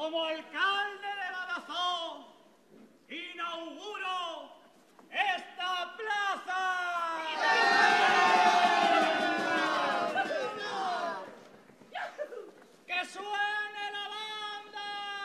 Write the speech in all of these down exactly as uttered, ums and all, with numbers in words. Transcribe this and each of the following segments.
como alcalde de Badajoz, inauguro esta plaza. ¡Que suene la banda!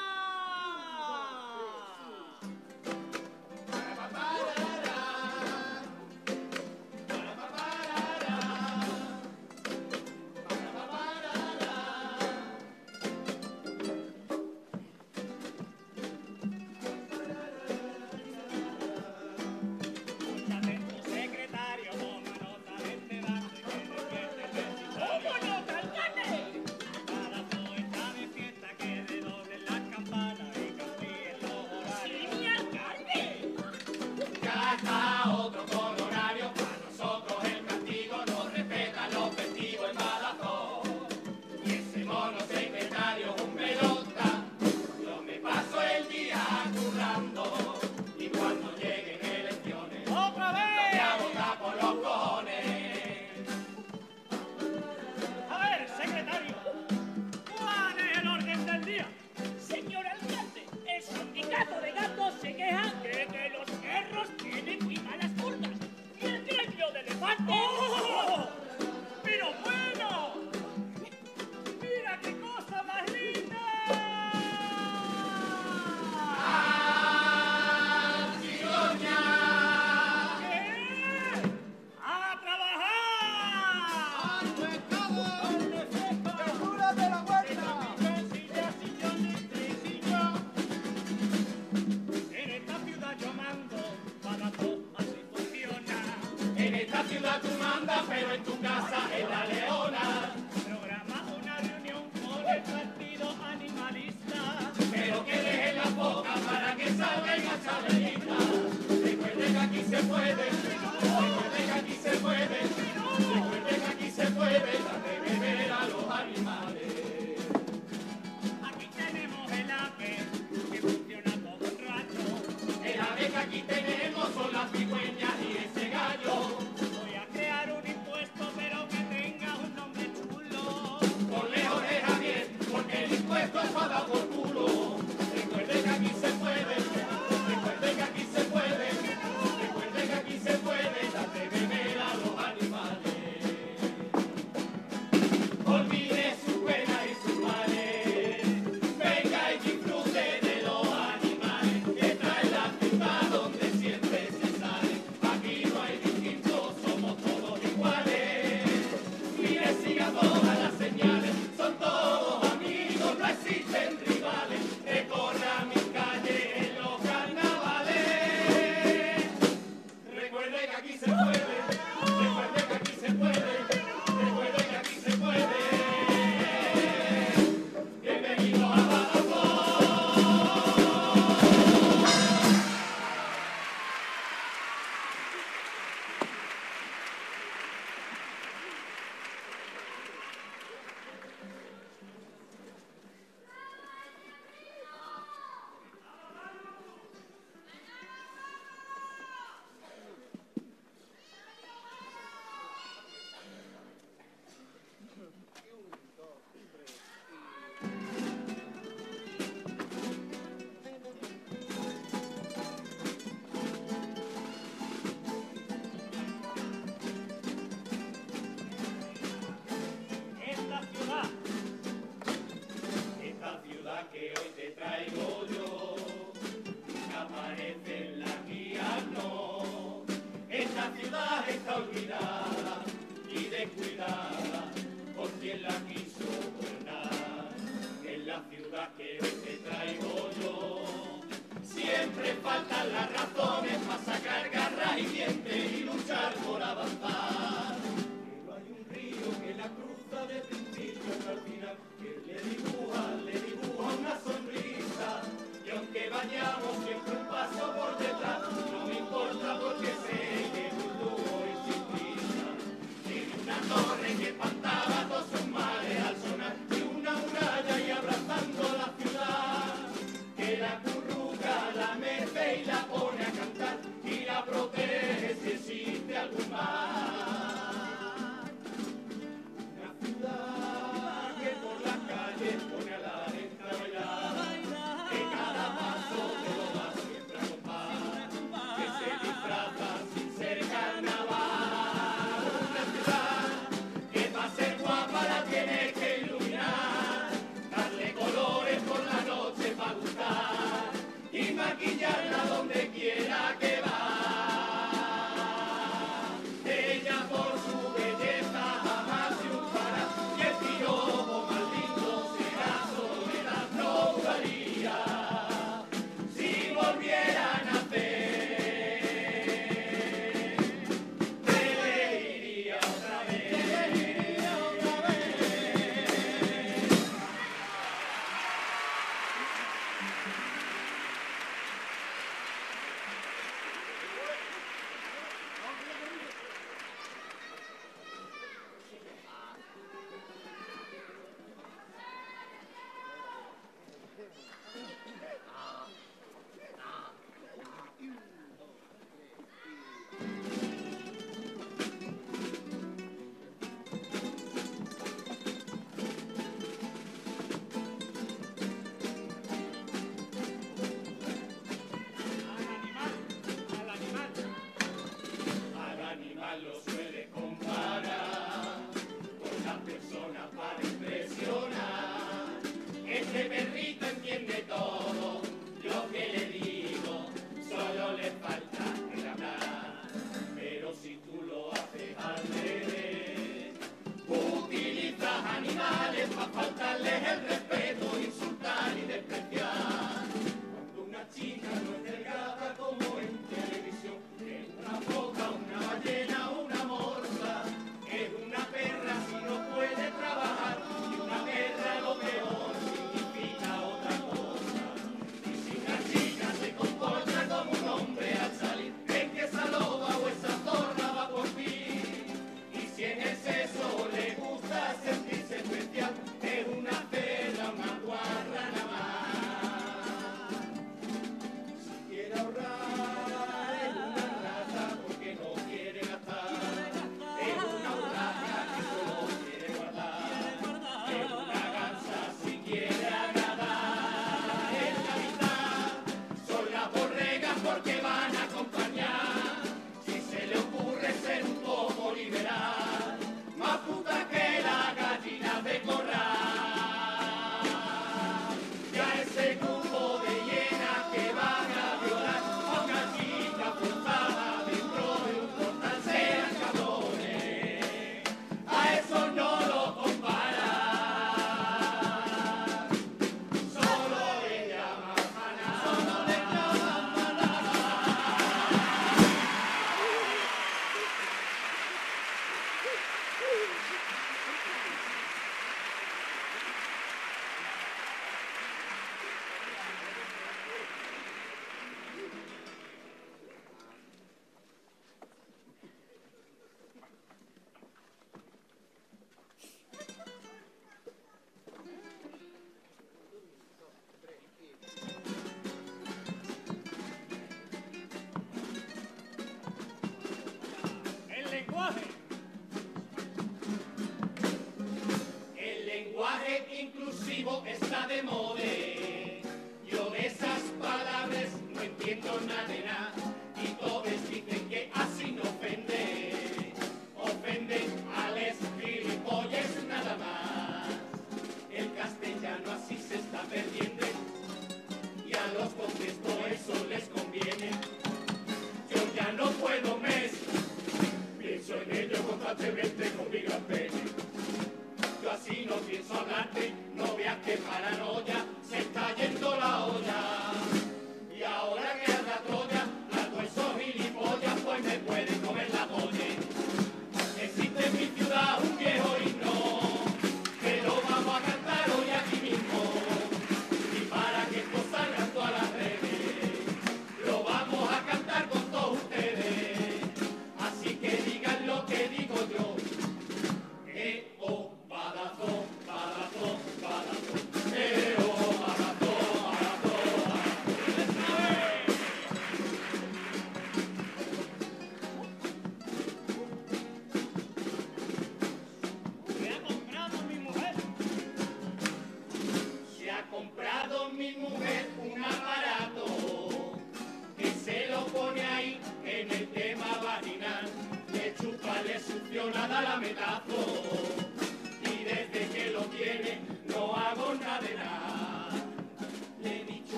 Pero en tu casa es la leona. Programa una reunión con el partido animalista. Pero que dejen la boca para que salgan a chabelitas. Recuerden que aquí se puede, recuerden que aquí se puede, recuerden que aquí se puede dar de beber a los animales. Aquí tenemos el ave que funciona como un rato. El ave que aquí tenemos son las cigüeñas y ese gallo. Para por culo. Recuerde que aquí se puede, recuerde que aquí se puede, recuerde que aquí se puede dar de beber a los animales. Olvide su pena y sus males, venga y disfrute de los animales que trae la ciudad donde siempre se sale. Aquí no hay distintos, somos todos iguales. Mire, siga todas las señales, son todos amigos, no existen rivales. Recorra mi calle en los carnavales. Recuerde que aquí se puede, recuerde que aquí se puede, recuerde que aquí se puede. Bienvenido a Badajoz. Esta ciudad, Esta ciudad que hoy te traigo yo, que aparece en la guía, no. Esta ciudad está olvidada y descuidada por quien la quiso gobernar. En la ciudad que hoy te traigo yo, siempre faltan las razones para sacar garras y dientes y luchar por avanzar. Pero hay un río que la cruza de principio hasta el final, que le dibuja, le dibuja una sonrisa. Y aunque vayamos siempre un paso por detrás, no me importa porque sé que es un lujo y sin prisa. Tiene una torre que espantaba todos sus males al sonar, y una muralla y abrazando la ciudad, que la curruca, la merce donde quiera que va. Ella por su belleza jamás triunfará, y el piropo más lindo será soledad, no dudaría si volviera a nacer. Te iría otra vez. Al animal, Al animal lo suele comparar con la persona para impresionar. Este perrito entiende todo lo que le digo, solo le falta el hablar. Pero si tú lo haces al revés, utilizas animales para faltarles el respeto, insultar y despreciar. Cuando una chica no es delgada como en televisión, es una foca, una ballena, una morsa, es una perra si no puede trabajar, y una perra lo peor significa otra cosa. Y si una chica se comporta como un hombre al salir, es que esa loba o esa zorra va por fin. Y si en el sexo le gusta sentirse especial, es una perra, una guarra nada más. Si quiere ahorrar, es una rata porque no quiere gastar. Es una urraca que solo quiere guardar. Es una gansa si quiere agradar. Es la mitad, son las borregas porque van a acompañar. Si se le ocurre ser un poco liberal, más puta que la gallina de corral. Ya ese grupo de hienas que van a violar a una chica forzada dentro de un portal sean cabrones, a eso no lo comparan. Solo le llaman maná. Solo le llaman maná. el lenguaje. El lenguaje inclusivo está de moda. Yo de esas palabras no entiendo nada de nada. Y todos dicen que así no ofende. Ofende a les gilipollas nada más. El castellano así se está perdiendo. Y a los contestó eso les conviene. Yo ya no puedo más. Pienso en ello constantemente con mi gran pene. Yo así no pienso hablarte, no veas que paranoia, se está yendo la olla. Y ahora que anda Troya, largo esos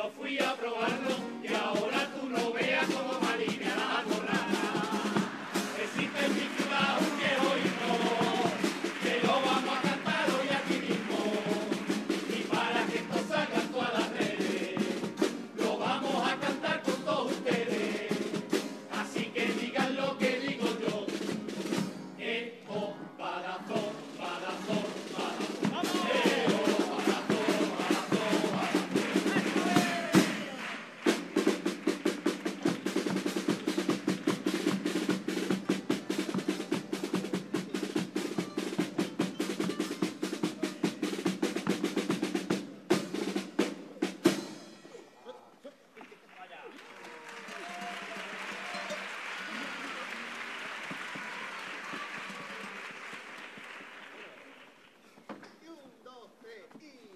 pero fui a probarlo y ahora tú no veas cómo me alivia la alborrana. Existe en mi ciudad un viejo himno, que lo vamos a cantar hoy aquí mismo. Y para que esto salga en todas las redes, lo vamos a cantar con todos ustedes. Así que digan lo que digo yo. Eh, oh, para todo, para todo, para todo. Eh, oh, para todo, para todo, para todo. Y un, dos, tres, y...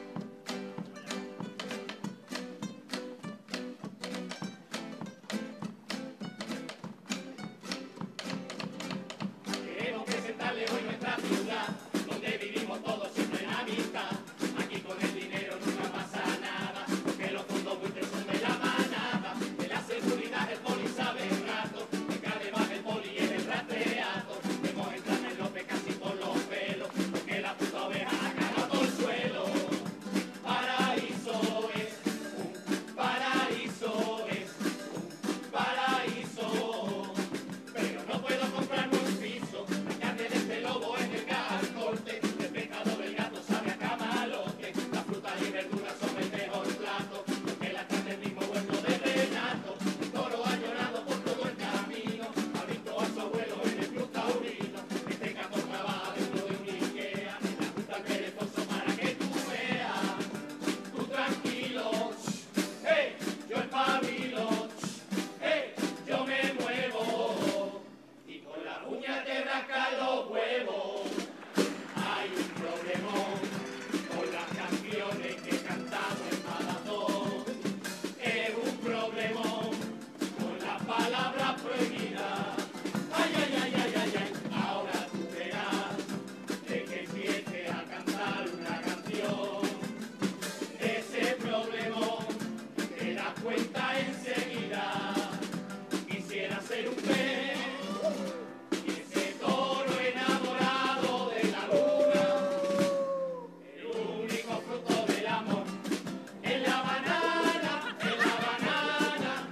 Queremos presentarle hoy nuestra ciudad, donde vivimos todos siempre en amistad. Aquí con el dinero nunca pasa nada, porque los fondos buitres son de la manada. De la seguridad el poli sabe el rato, que además el poli es el rastreado. Vemos entrar en López casi por los pelos, porque la puta oveja ha cagado el suelo. Paraíso es un paraíso, es un paraíso. Pero no puedo comprarme un piso. La carne de este lobo es delgada al corte. El pescado del gato sabe a camalote. Las frutas y verduras son el mejor plato, porque la carne es mismo huerto de Renato. El toro ha llorado por todo el camino, ha visto a su abuelo en el club taurino. Este gato trabaja dentro de un Ikea, le ajusta el perezoso para que tú veas. Tú tranquilo, hey, yo espabilo, hey, yo me muevo. Y con la uña te rasca los huevos. Hay un problemón con las canciones que cantamos en Badajoz. Es un problemón con las palabras prohibidas. Ay, ay, ay, ay, ay, ay. Ahora tú verás de que empieces a cantar una canción. Ese problemón te das cuenta enseguida. Quisiera ser un pez y ese toro enamorado de la luna. El único fruto del amor es la banana, es la banana.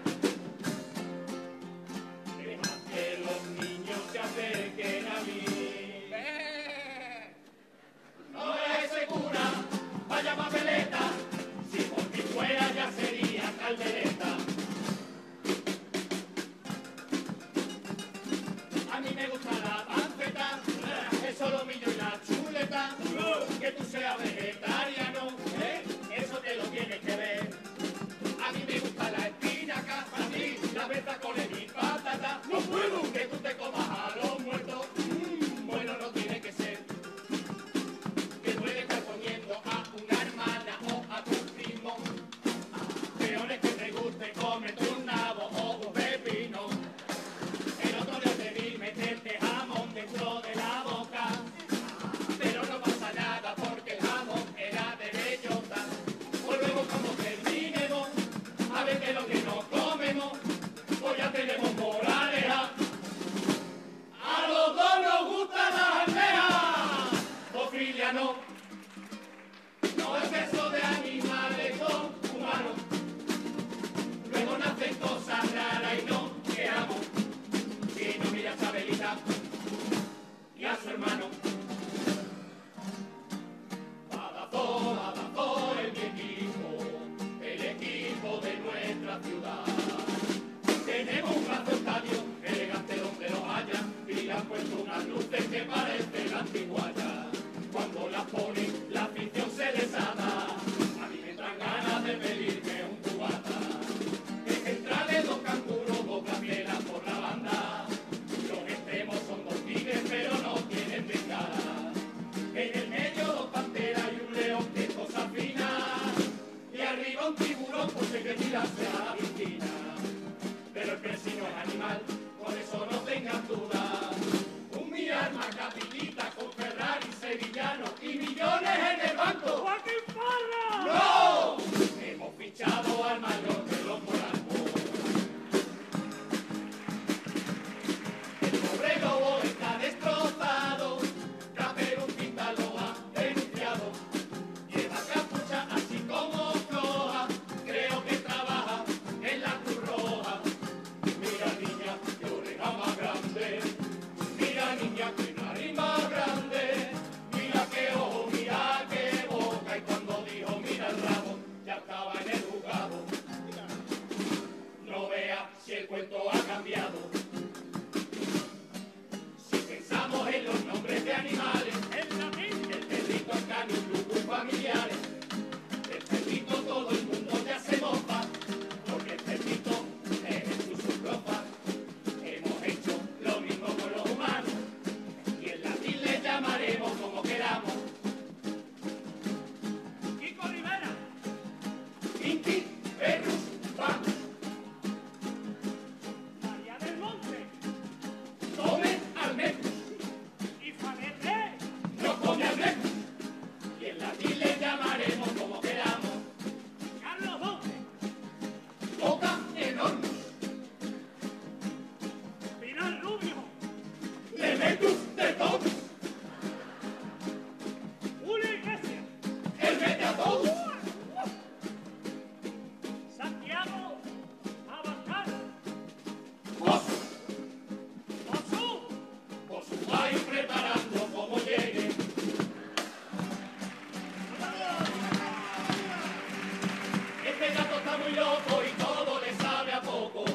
Deja que los niños se acerquen a mí. No es segura, vaya papeleta. Si por mí fuera ya sería caldereta. A mí me gusta la panceta, el solomillo y la chuleta. Que tú seas vegetariano, ¿eh? Eso te lo tienes que ver. A mí me gusta la espinaca, a ti la bertacones y patata. No puedo que tú te comas a los muertos. Mm, bueno, no tiene que ser. Que puedes estar comiendo a una hermana o a tu primo. Peor es que te guste comerte un nabo o un pepino. El otro día te vi meterte jamón dentro de la boca, pero no pasa nada porque el jamón era de bellota. Volvemos cuando terminemos, a ver qué es lo que nos comemos, pues ya tenemos moraleja. A los dos nos gustan las almejas. Zoofilia no, no es eso de animales con humanos. Luego nacen cosas raras y no quedamos. Si no mira a Chabelita y a su hermano. Badajoz, Badajoz es mi equipo, el equipo de nuestra ciudad. Tenemos un brazo estadio, elegante donde lo haya, y le han puesto unas luces que parecen antiguallas. Cuando las ponen, la afición se desata. A mí me entran ganas de pedirme un cubata. Es que entrarle dos canguros, dos gavieras por la banda. Los extremos son dos tigres, pero no tienen bengala. En el medio dos panteras y un león, que cosa fina. Y arriba un tiburón, pues hay que tirarse a la piscina. Pero el presino es animal, por eso no tengas duda. Un mi arma capitita con Ferrari sevillano y millones en el banco. ¡Joaquín Parra! ¡No! Hemos fichado Inti, Perrus, Vamos. María del Monte Come almendros. y Fanete. No come almendros. Y en latín le llamaremos como queramos. Carlos Doce, Boca enorme. Pilar Rubio, Demetus de todos. Julio Iglesias, El mete a todos. Santiago Abascal, Vos, Josu, vos vais preparando como llegue. Este gato está muy loco y todo le sabe a poco.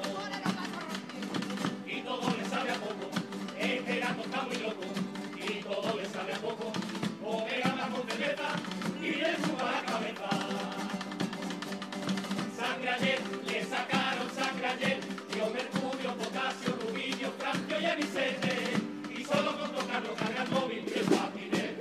Y todo le sabe a poco. Este gato está muy loco y todo le sabe a poco. Come ganas con cerveza y le suba la cabeza. Sangre ayer, le sacaron sangre ayer. Dio mercurio, potasio, rubidio, francio y anisete. Y solo con tocarlo carga el móvil y el patinete.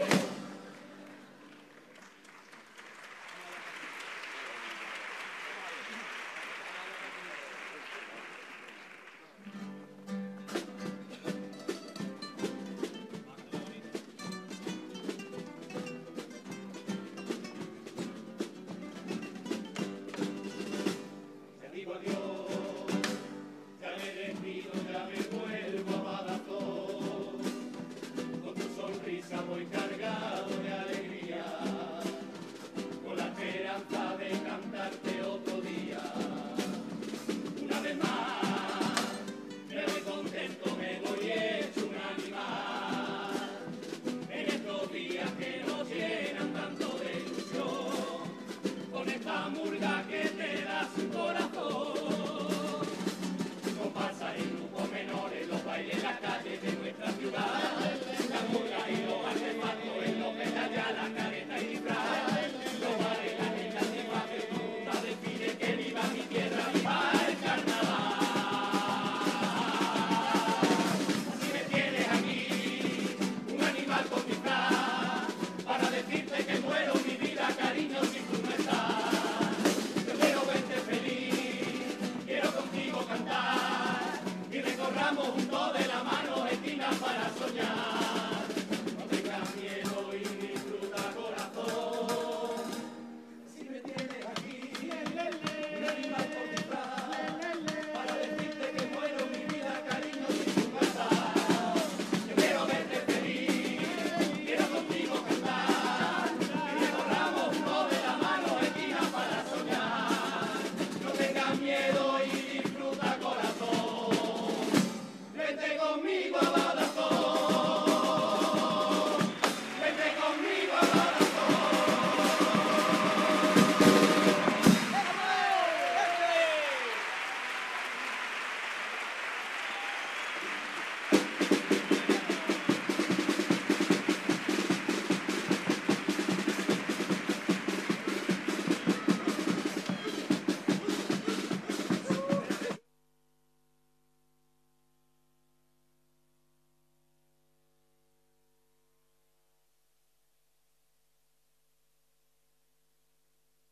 Te digo adiós, ya me despido, ya me vuelvo a Badajoz. Con tu sonrisa voy cargado de alegría, con la esperanza de cantarte otro día. Una vez más, me voy contento, me voy hecho un animal. En estos días que nos llenan tanto de ilusión, con esta murga que te da su corazón. Comparsa en grupos menores, los bailes en las calles de nuestra ciudad. La murga y los artefactos en los medallas, la careta y disfraz. Los bares, la gente antigua que puta define que viva mi tierra, viva el carnaval. Así me tienes aquí, un animal con disfraz, para decirte que muero mi vida, cariño, si tú no estás. Yo quiero verte feliz, quiero contigo cantar, y recorramos juntos de la mano esquinas para soñar. No tengas miedo y disfruta, corazón. Si me tienes aquí, un animal con disfraz, para decirte que muero mi vida, cariño, si tú no estás. Yo quiero verte feliz, quiero contigo cantar, y recorramos juntos de la mano esquinas para soñar. No tengas miedo y disfruta, corazón. Vente conmigo a Badajoz. Vente conmigo a Badajoz.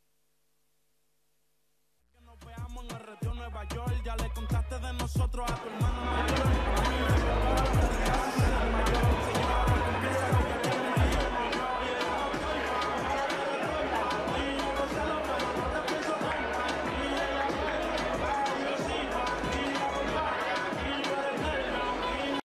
Nos veamos en el retiro Nueva York. Ya le contaste de nosotros a tu